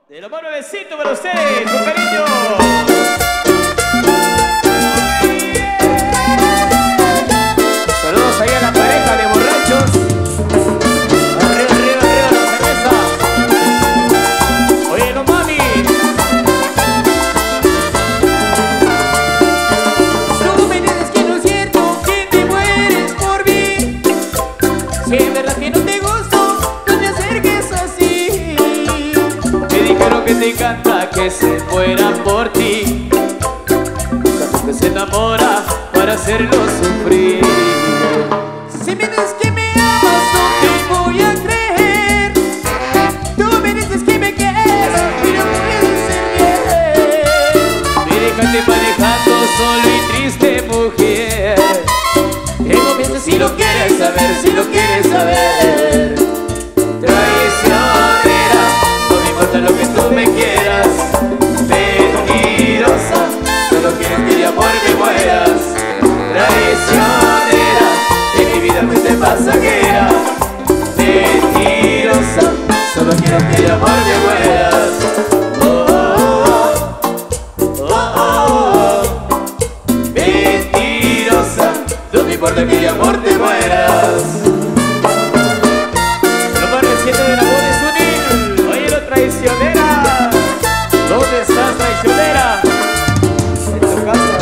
De lo más nuevecito para ustedes, con cariño. Saludos ahí a la pareja de borrachos. Arriba, arriba, arriba la cerveza. Oye, no mami. Tú me dices que no es cierto, que te mueres por mí. Si es verdad que no te gusto, no te acerques así. Me dijeron que te encanta que se muera por ti. Tanto que se enamora para hacerlo sufrir. Si me dices que me amas, no te voy a creer. Tú me dices que me quieres, pero no puedes ser bien. Me dejaste manejando solo y triste, mujer. Tengo miedo si lo quieres saber, si lo quieres saber. Traicionera, no me importa lo que tú me quieras. Mentirosa, solo quiero que de amor me mueras. Traicionera, en mi vida fuiste pasajera. Mentirosa, solo quiero que de amor me mueras. Oh, oh, oh, oh, oh. Mentirosa, no me importa que de amor te mueras. Lo más reciente de la voz es unir. Oye, lo traicionera. ¿Dónde estás, traicionera? En tu casa.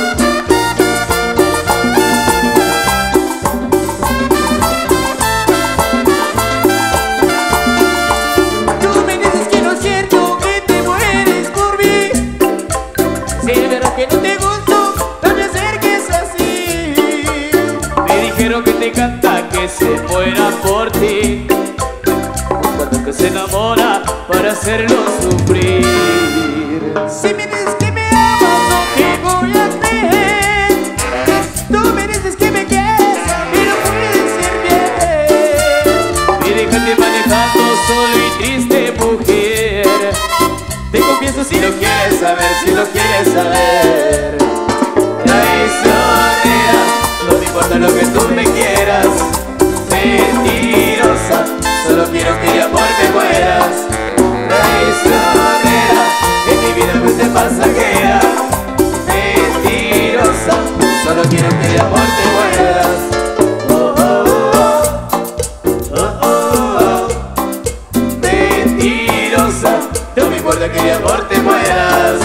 Tú me dices que no es cierto, que te mueres por mí. Si es verdad que no te gusto, no te acerques así. Me dijeron que te encanta que se muera por ti. Cuando que se enamora para hacerlo sufrir. Si me dices que me amas, no te voy a creer. Tú me dices que me quieres, pero puedes ser bien. Me dejaste manejando solo y triste, mujer. Te confieso si lo quieres saber, si lo quieres saber. Traicionera, no me importa lo que tú me quieras. Mentirosa, solo quiero que de amor me mueras. Traicionera, en mi vida fuiste pasajera. Mentirosa, solo quiero que de amor te mueras. Oh, oh, oh, oh, oh, oh. Mentirosa, no me importa que de amor te mueras.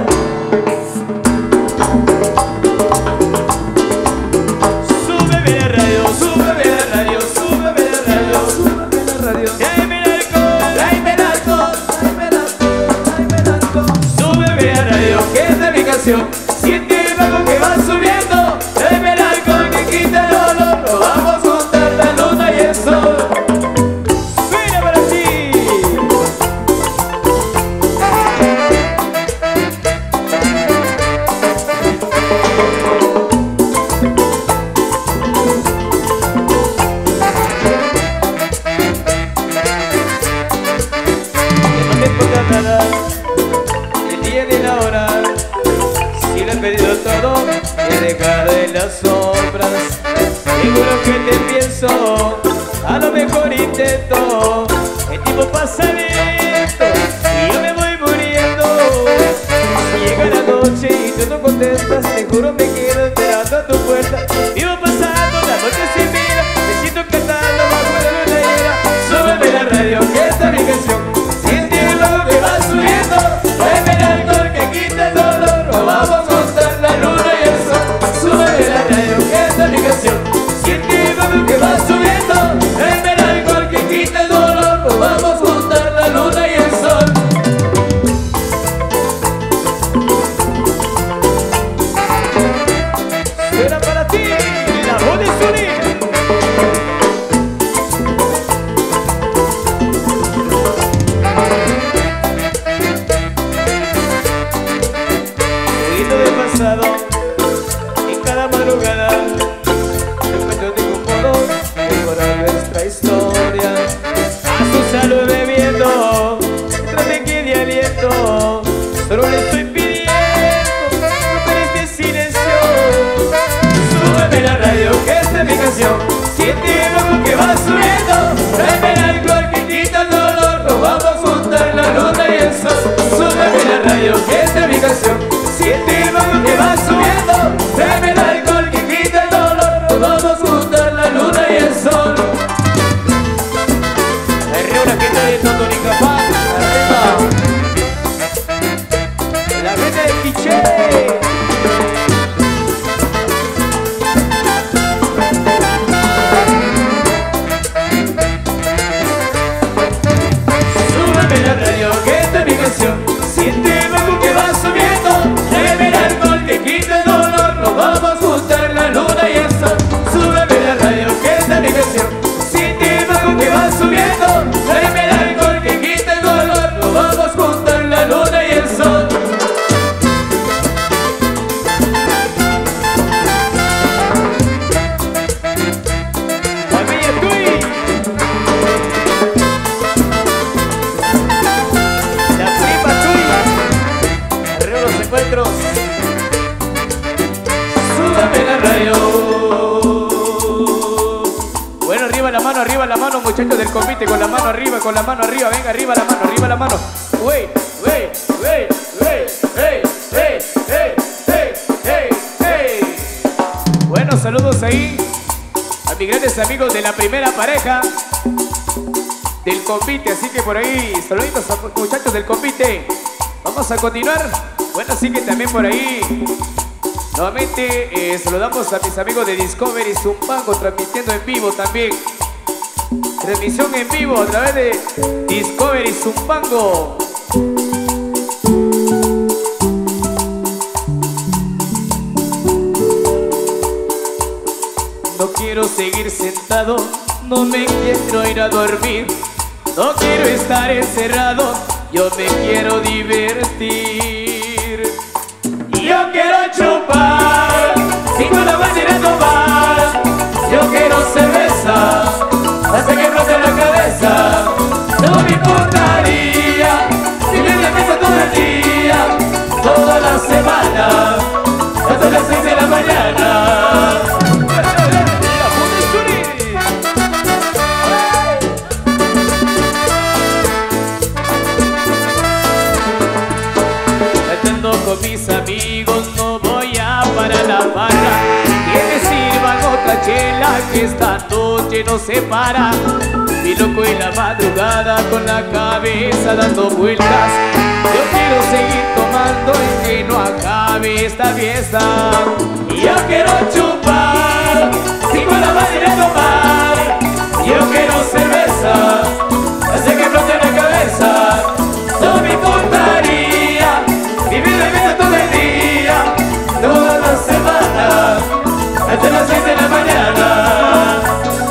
Súbeme la radio, súbeme la radio, súbeme la radio, súbeme la radio. Tráeme el alcohol, tráeme el alcohol, tráeme el alcohol, tráeme el alcohol. Súbeme la radio, que esta es mi canción. Siente el bajo que va subiendo. Tráeme el alcohol que quita el dolor. Nos vamos a juntar la luna y el sol. Suena para ti. No me importa nada el día ni la hora. Si lo he pedido todo, he dejado en las sombras. Seguro que te pienso, a lo mejor intento. El tiempo pasa lento y yo me voy muriendo. Si llega la noche y tú no contestas, te juro me quedo esperando a tu puerta. Vivo pasando la noche sin vida, me siento cantando bajo la luna llena. Súbeme la radio, que esta es mi canción. Siente el bajo que va subiendo. Tráeme el alcohol que quita el dolor. Nos vamos a contar la luna y el sol. Súbeme la radio, que esta es mi canción. Siente el bajo que va subiendo. Tráeme el alcohol que quita el dolor. Nos vamos a contar la luna y el sol. Suena para ti, la voz de Sony. Poquito del pasado, en cada madrugada, no encuentro ningún modo de mejorar nuestra historia. A su salud bebiendo, mientras me quede aliento, solo le estoy pidiendo, no parezca silencio. Súbeme la radio, que esta es mi canción. Siente el bajo que va subiendo. Tráeme el alcohol que quita el dolor. Nos vamos a juntar la luna y el muchachos del convite con la mano arriba, venga, arriba la mano. Wey, wey, wey, wey, hey, hey, hey, hey, hey, hey. Bueno, saludos ahí a mis grandes amigos de la primera pareja del convite, así que por ahí, saluditos a los muchachos del convite. Vamos a continuar. Bueno, así que también por ahí nuevamente saludamos a mis amigos de Discovery Zumpango, transmitiendo en vivo también. Transmisión en vivo a través de Discovery Zumpango. No quiero seguir sentado, no me quiero ir a dormir, no quiero estar encerrado, yo me quiero divertir. Yo quiero chupar, y con la bandera tomar, yo quiero cerveza, hasta que flote la cabeza. No me importaría vivir de fiesta todo el día, toda la semana, hasta las 6 de la mañana. Estando con mis amigos no voy a parar la barra, que me sirvan otra chela que esta noche no se para. Mi loco en la madrugada con la cabeza dando vueltas, yo quiero seguir tomando y que no acabe esta fiesta. Yo quiero chupar y con la madre tomar, yo quiero cerveza, hace que flote la cabeza. No me importaría vivir de vida todo el día, toda la semana, hasta las 6 de la mañana.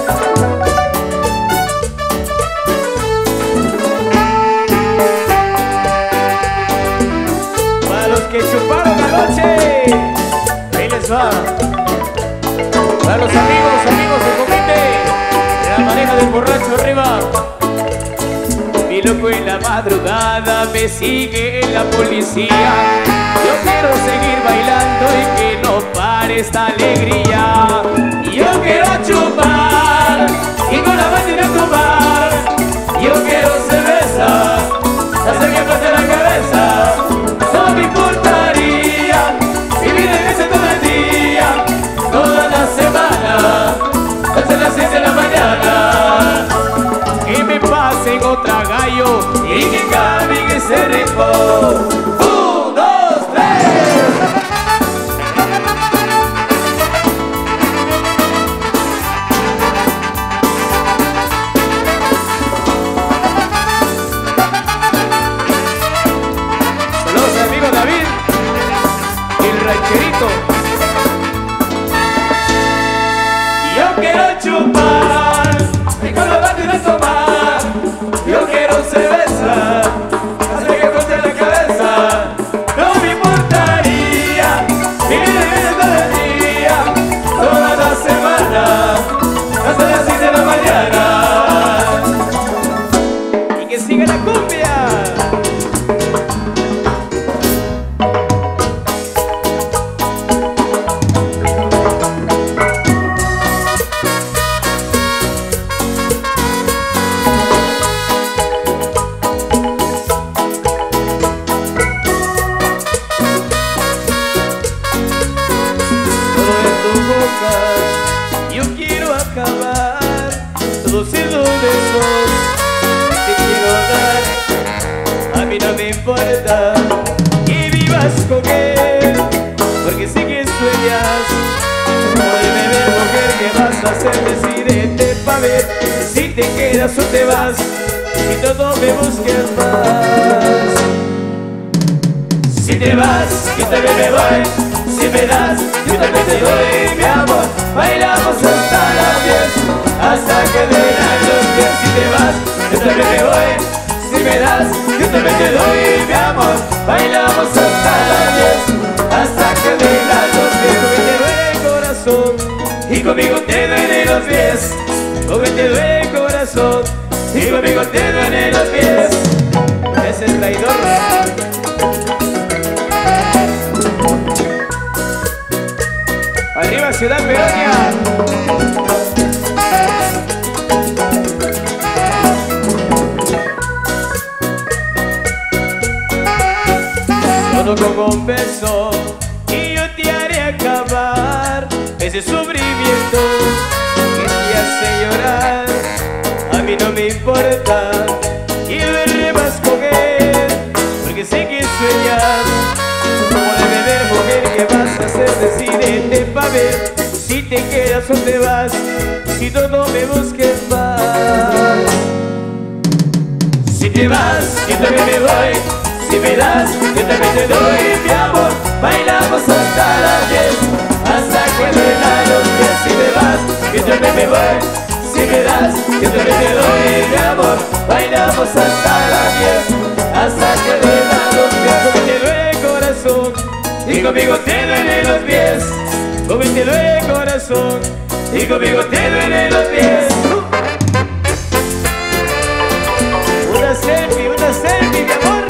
Para los que chuparon anoche, ahí les va. Para los amigos del comité, de la pareja del borracho arriba. Mi loco en la madrugada me sigue la policía, yo quiero seguir bailando y que no pare esta alegría. Yo quiero chupar y con la bandera tomar, yo quiero cerveza, hacer que flote la cabeza. No me importaría vivir en ese todo el día, toda la semana, hasta las 6 de la mañana. Que me pasen otra gallo y que cambien ese ritmo. 1, 2, 3. Saludos amigo David, el rancherito. Yo quiero chupar y con la bandera tomar, yo quiero cerveza, hacer que flote la cabeza. No me importaría vivir de vida todo el día, toda la semana, hasta las 6 de la mañana. Y que siga la cumbia. Yo quiero acabar todos esos besos que te quiero dar. A mí no me importa que vivas con él, porque sé que sueñas poderme ver, mujer. ¿Qué vas a hacer? Decídete pa' ver si te quedas o te vas, si todo me busques más. Si te vas, yo también me voy. Si me das, yo también te doy mi amor. Bailamos hasta las 10, hasta que vengan los pies. Si te vas, yo también me voy. Si me das, yo también te doy mi amor. Bailamos hasta las 10, hasta que vengan los pies. Porque te duele el corazón y conmigo te duelen los pies. Porque te duele el corazón y conmigo te duelen los pies. Es el traidor. Arriba Ciudad Peronia. Solo con un beso y yo te haré acabar ese sufrimiento que te hace llorar. A mí no me importa y veré más con él, porque sé que sueñas como de beber, mujer. ¿Qué vas a hacer? Decídete pa' ver si te quedas o te vas, si no, no me busques más. Si te vas, yo también me voy. Si me das, yo también te doy mi amor. Bailamos hasta las 10, hasta que duelan los pies. Si me vas, yo también me voy. Si me das, yo también te doy mi amor. Bailamos hasta las 10, hasta que duelan los pies. Como te duele el corazón y conmigo te duelen los pies. Como te duele el corazón y conmigo te duelen los pies. Una selfie, mi amor.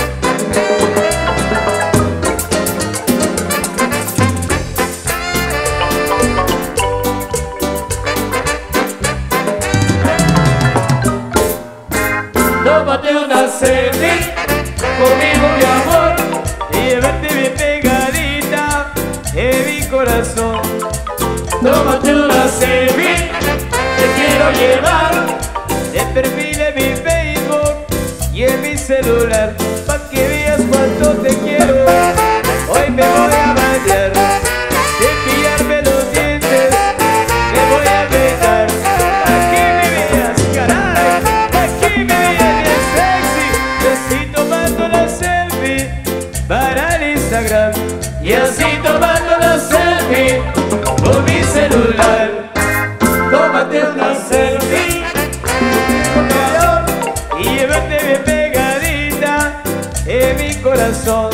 Tómate una selfie conmigo, mi amor, y llévate bien pegadita en mi corazón. Tómate una selfie, te quiero llevar de perfil en mi Facebook y en mi celular, pa' que veas cuánto te quiero. Hoy me voy a bañar, cepillarme los dientes, me voy a bailar, pa' que me veas, caray, pa' que me veas bien sexy. Y así tomando la selfie para el Instagram, y así tomando la selfie con mi celular. Tómate una selfie y llévate bien pegadita en mi corazón.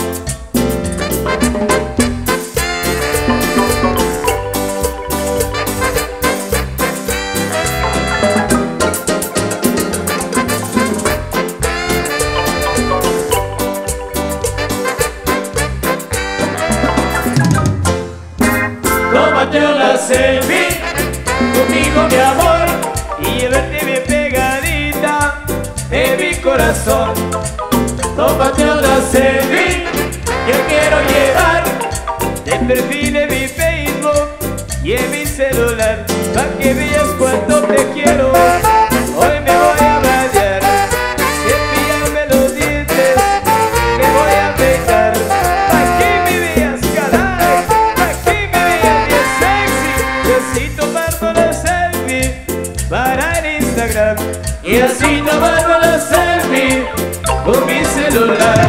Tómate una selfie conmigo, mi amor, y llévate bien pegadita en mi corazón. Tómate una selfie, yo quiero llevar de perfil en mi Facebook y en mi celular, pa' que veas cuánto te quiero. Hoy me voy a bañar, cepillarme los dientes, me voy a bailar, pa' que me veas, caray, pa' que me veas bien sexy. Y así tomando la selfie para el Instagram, y así tomando la selfie con mi celular.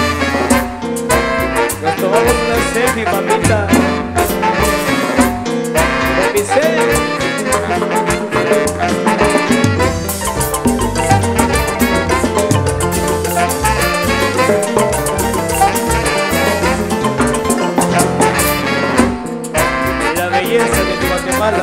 Nos tomamos una selfie, mamita, con mi selfie. La belleza de mi Guatemala.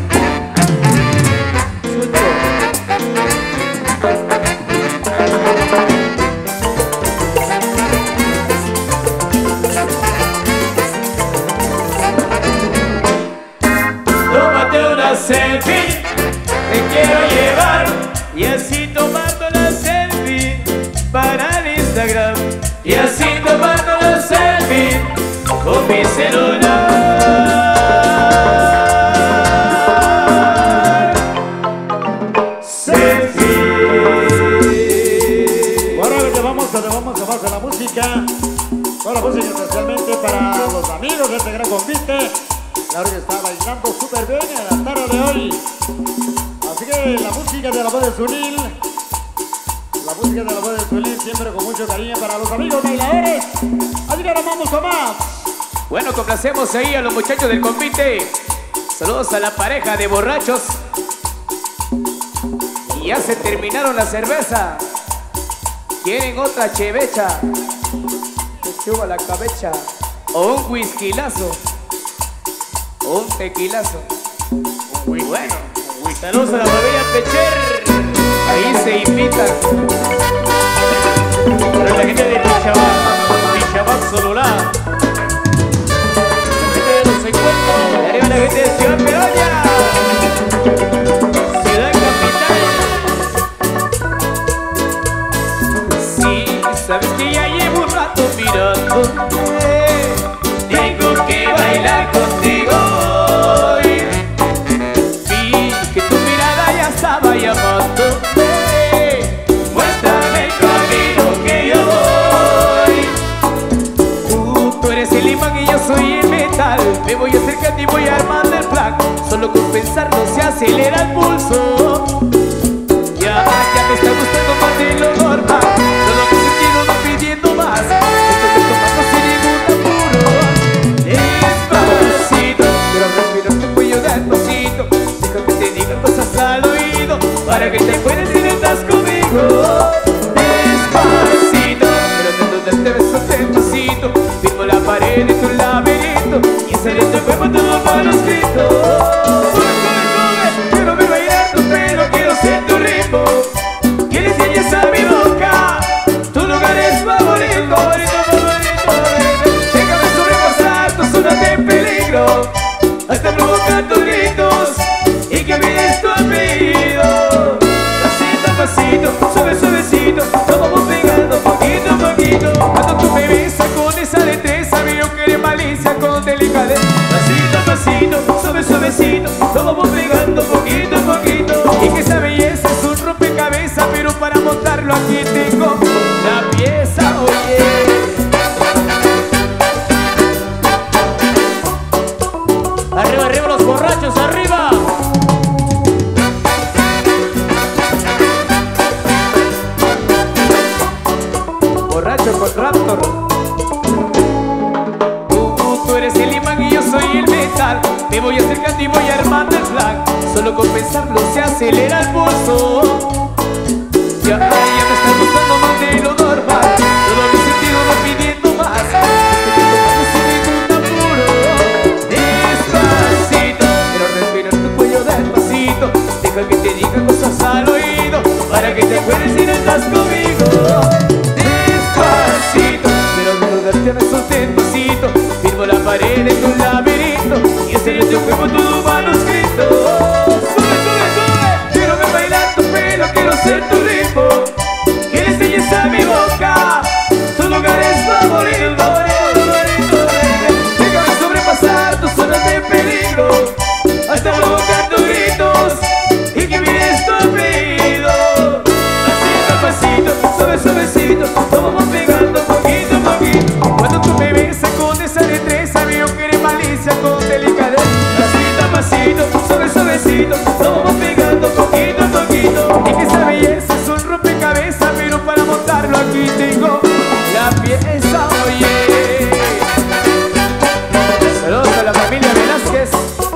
Tómate una selfie, te quiero llevar, y así tomando la selfie para el Instagram, y así tomando la selfie con mi celular. Selfie. Bueno, te vamos a la música. Toda la música especialmente para los amigos de este gran convite. Claro que está bailando súper bien en la tarde de hoy. Así que la música de la voz de Zunil, siempre con mucho cariño para los amigos bailadores. Así que ahora vamos con más. Bueno, complacemos ahí a los muchachos del convite. Saludos a la pareja de borrachos. Y ya se terminaron la cerveza. ¿Quieren otra chevecha? Que suba la cabeza. O un whiskylazo. O un tequilazo. Bueno, saludos a la familia Pecher. Ahí se invitan. Para la gente de Pichabac Sololá. La gente de los encuentros. Y arriba la gente de Ciudad Peronia. Ciudad Capital. Sí, sabes que ya llevo un rato mirándote. Tengo que bailar contigo hoy. Vi que tu mirada ya estaba llamándome. Muéstrame el camino que yo voy. Tú eres el imán y yo soy el metal. Me voy acercando y voy armando el plan. Solo con pensarlo se acelera el pulso. Ya me está gustando más de lo normal. Todo mi sentido va pidiendo más. Esto te tomando sin ningún apuro. Despacito, quiero respirar tu cuello despacito. Deja que te diga cosas al oído para que te acuerdes si no estás conmigo. Despacito, quiero darte besos despacito. Firmo la pared de tu laberinto y sale tu cuerpo todo manuscrito. Quiero ver bailar tu pelo, quiero ser tu ritmo. Que le enseñes a mi boca tu lugar es favorito, favorito, favorito, favorito. Déjame sobrepasar tu zona de peligro hasta provocar tus gritos y que olvides tu apellido. Pasito a pasito, suave, suavecito, nos vamos pegando poquito a poquito. Cuando tú me besas con esa destreza, veo que eres malicia con delicadeza. Pasito a pasito, suave, suavecito, nos vamos pegando poquito a poquito. Y que esa belleza es un rompecabezas, pero para montarlo aquí tengo la pieza, oye. Arriba, arriba los borrachos, arriba. Borracho con Raptor. Tú eres el imán y yo soy el metal. Me voy acercando y voy armando el plan. Solo con pensarlo se acelera el pulso. Ya me está gustando más de lo normal. Todo mi sentido va pidiendo más. Estoy tomando sin ningún apuro. Despacito, quiero respirar tu cuello despacito. Deja que te diga cosas al oído para que te acuerdes si no estás conmigo. Despacito, quiero darte besos despacito. Firmo la pared de tu laberinto y en serio tu cuerpo todo manuscrito. Sube, sube, sube, quiero ver bailar tu pelo, quiero ser tu ritmo. Que le enseñes a mi boca tu lugar es favorito, favorito, favorito, favorito. Déjame sobrepasar tus zonas de peligro hasta provocar tus gritos y que olvides tu apellido. Pasito a pasito, suave, suavecito, nos vamos pegando poquito a poquito. Cuando tú me besas con esa destreza, veo que eres malicia con delicadeza. Pasito a pasito, suave, suavecito, nos vamos pegando poquito a poquito. Y que esa belleza es un rompecabezas, pero para montarlo aquí tengo la pieza, oye. Saludos a la familia Velázquez.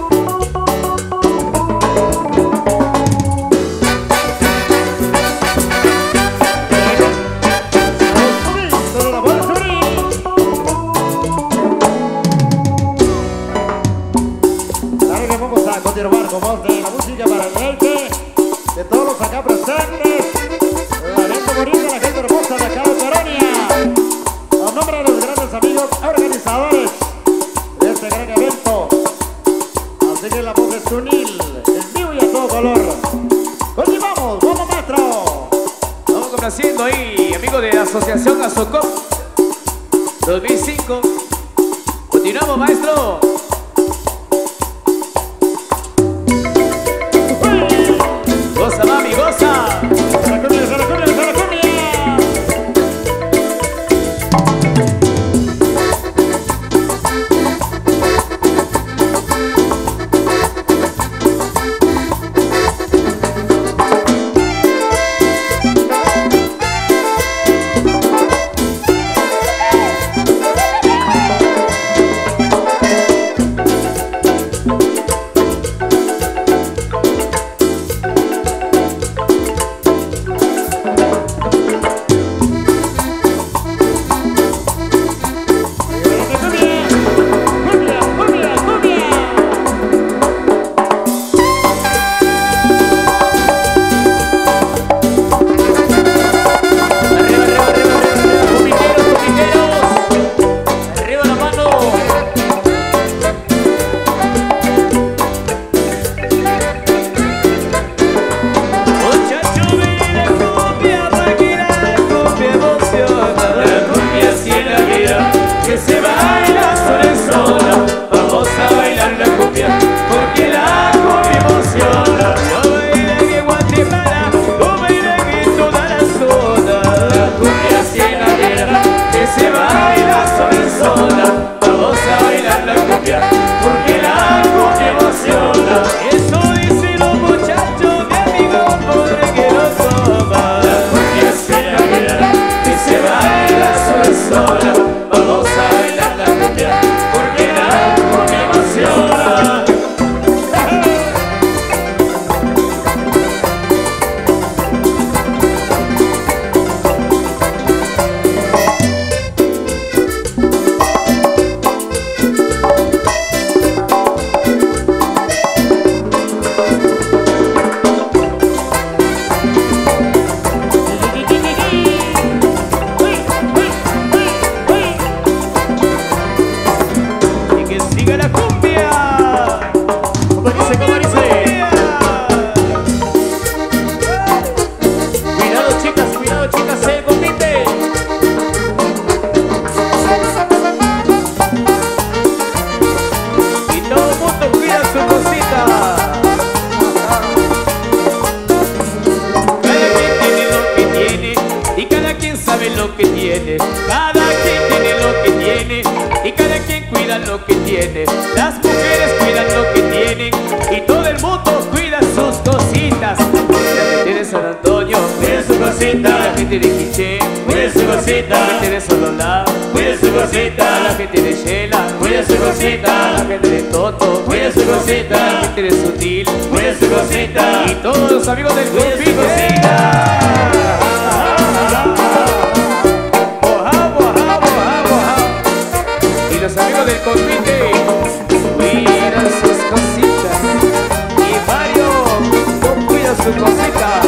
Vamos a continuar con voz de la música para el deleite de todos los acá presentes. La gente bonita, la gente hermosa de acá de Peronia. A nombre de los grandes amigos organizadores de este gran evento. Así que la voz es Sunil, en vivo y a todo color. Continuamos, vamos maestro. Vamos complaciendo ahí, amigos de la Asociación Azocop 2005. Continuamos, maestro. Goza, mami, goza. La cumbia, la cumbia, la cumbia. sola, vamos a bailar la cumbia, porque la cumbia emociona. Lo que tiene, cada quien tiene lo que tiene y cada quien cuida lo que tiene. Las mujeres cuidan lo que tienen y todo el mundo cuida sus cositas. La gente de San Antonio cuida su cosita, la gente de Quiché cuida su cosita, la gente de Sololá cuida su cosita, la gente de Shela cuida su cosita, la gente de Toto cuida su cosita, la gente de Sutil cuida su cosita y todos los amigos del grupo cuida su cosita. Los amigos del Confite cuidan sus cositas y Mario no cuida su cosita.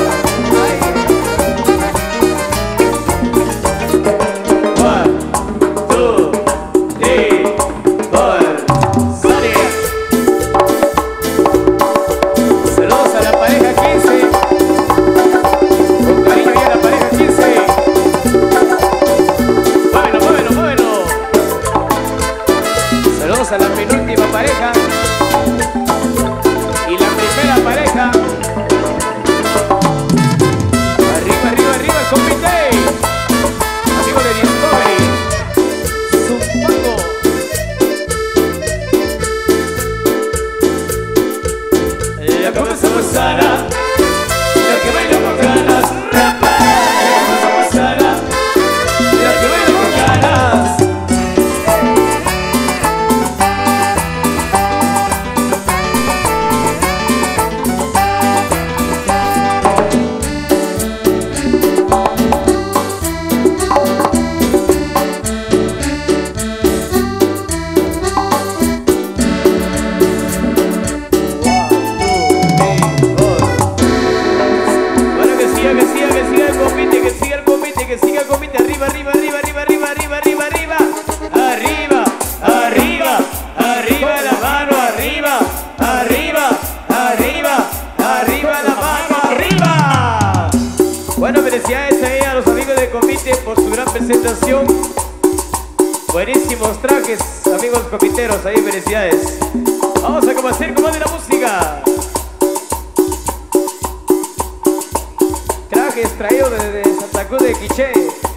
One, two, three, four, ¡sale! Saludos a la pareja 15. Con cariño y a la pareja 15. Saludos a la penúltima pareja y la primera pareja. Arriba, arriba, arriba el Confite. Amigo de Discovery, Zumpango. Ya comenzamos Sara, la que baila con ganas. Rapa, ya comenzamos Sara, la que baila con ganas. Que siga el Confite, arriba, arriba, arriba, arriba, arriba, arriba, arriba, arriba, arriba, arriba, arriba, la mano, arriba, arriba, arriba, arriba, la mano, arriba. Bueno, felicidades ahí a los amigos de Confite por su gran presentación. Buenísimos trajes, amigos confiteros, ahí felicidades. Vamos a comenzar con más de la música. Trajes traídos desde Santa Cruz de Quiché.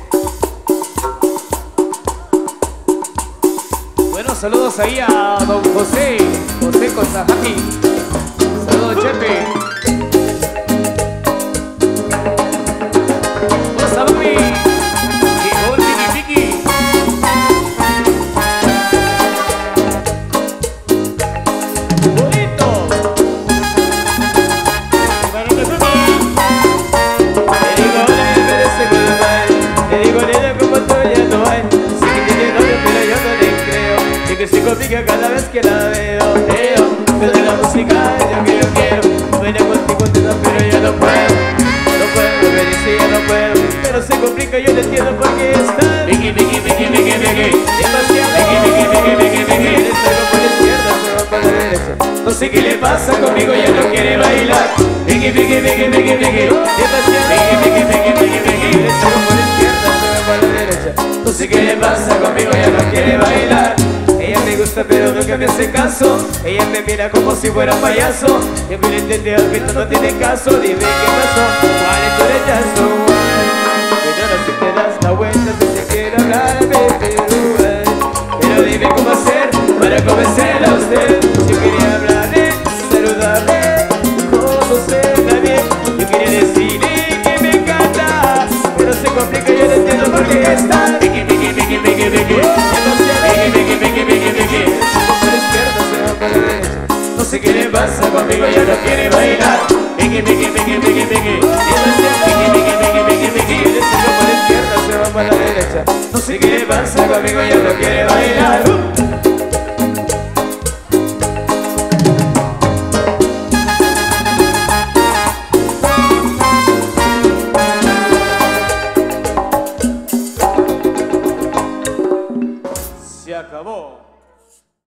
Bueno, saludos ahí a don José Cosajati. Saludos, Chepe. Hola, mami. Llegó el Tiki Tiki. Bonito. Te digo, nena, como tú ya no hay. Sí que tiene novio, pero yo no le creo. Y que se complica cada vez que la veo. Pero de la música es lo que yo quiero. Sueña contigo, pero yo no puedo. No puedo, me dice yo no puedo. Pero se complica, yo no entiendo por qué está. Vicky, demasiado. Eres algo por la izquierda, solo por la derecha. No sé qué le pasa conmigo, ya no quiere bailar. Vicky, demasiado. Eres algo por la izquierda, solo por la derecha. No sé qué le pasa conmigo, ya no quiere bailar. Ella me gusta pero nunca me hace caso. Ella me mira como si fuera payaso. Yo quiero entender que esto no tiene caso. Dime qué pasó, cuál es tu rechazo. Pero ahora si te das la vuelta, si te quiero hablar, pero dime cómo hacer para convencerla a usted. Yo quería hablarle, saludarle, conocerla bien. Yo quería decirle que me encanta, pero se complica, yo no entiendo por qué está. Vicky, sé qué le pasa conmigo, ya no quiere bailar. Se acabó.